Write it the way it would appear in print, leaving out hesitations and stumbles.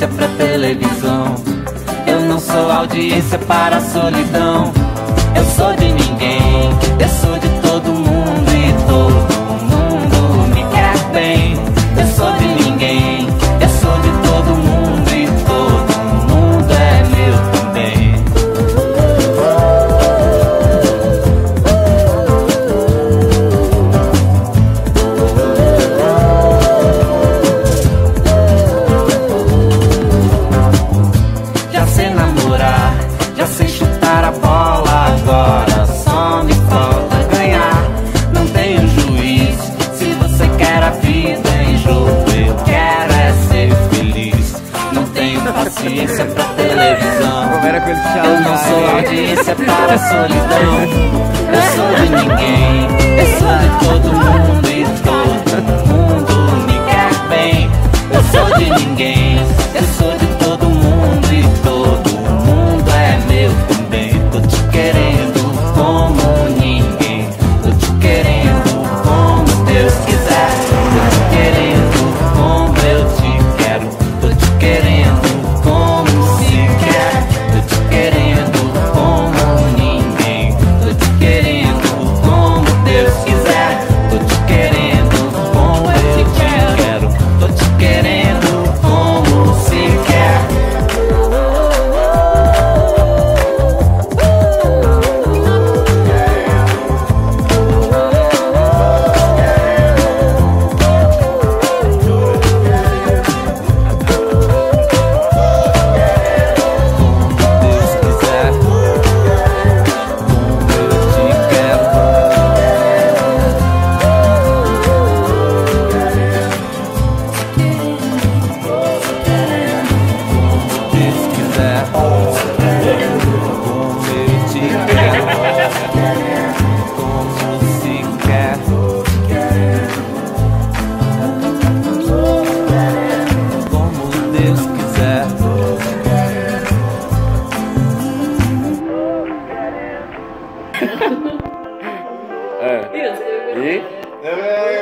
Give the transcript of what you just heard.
audiência pra televisão. Eu não sou audiência para a solidão. Eu sou de ninguém, eu sou de todo mundo e todo mundo me quer bem. Eu sou de ninguém, eu sou de todo mundo e todo mundo é meu também. Já sei namorar, já sei chutar a bola, agora só me falta ganhar. Não tenho juiz, se você quer a vida em jogo, eu quero é ser feliz. Não tenho paciência pra televisão. Eu não sou audiência para a solidão. Eu sou de ninguém, eu sou de todo mundo e todo mundo me quer bem. Eu sou de ninguém, eu sou de todo mundo e todo mundo é meu também. Tô te querendo como ninguém, tô te querendo como Deus quiser. Tô te querendo como eu te quero, tô te querendo como se quer. Tô te querendo como ninguém, tô te querendo como Deus quiser. Tô te querendo como eu te quero, tô te querendo como se quer. Deus quiser, como eu te quero. Deus quiser, como eu te quero. Como se quer. Como Deus quiser. E?